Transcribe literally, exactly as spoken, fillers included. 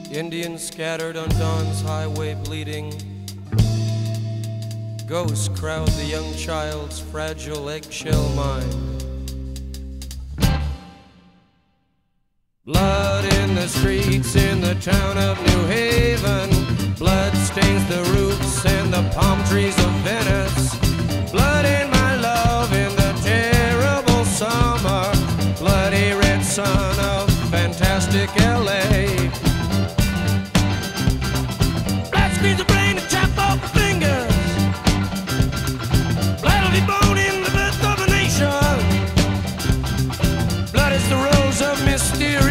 Indians scattered on dawn's highway bleeding. Ghosts crowd the young child's fragile eggshell mind. Blood in the streets in the town of New Haven. Blood stains the roofs and the palm trees of Venice. Blood in my love in the terrible summer. Bloody red sun of fantastic L A. Blood squeeze the brain and chop off the fingers. Blood will be born in the birth of a nation. Blood is the rose of mysterious